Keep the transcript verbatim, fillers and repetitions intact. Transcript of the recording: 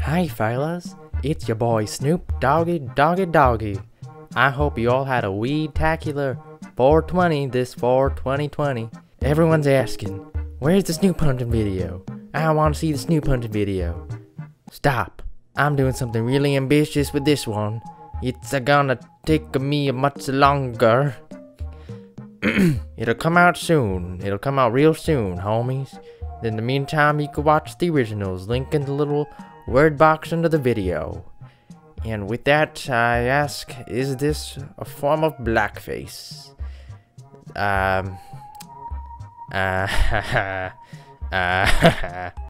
Hi fellas, it's your boy Snoop Doggy Doggy Doggy. I hope you all had a weed-tacular four twenty this for twenty twenty. Everyone's asking, where's the Snoop hunting video? I want to see the Snoop hunting video. Stop, I'm doing something really ambitious with this one. It's a gonna take me much longer. It'll come out soon. It'll come out real soon, homies. In the meantime, you can watch the originals. Link in the little word box under the video. And with that, I ask, is this a form of blackface? Um... Uh... uh...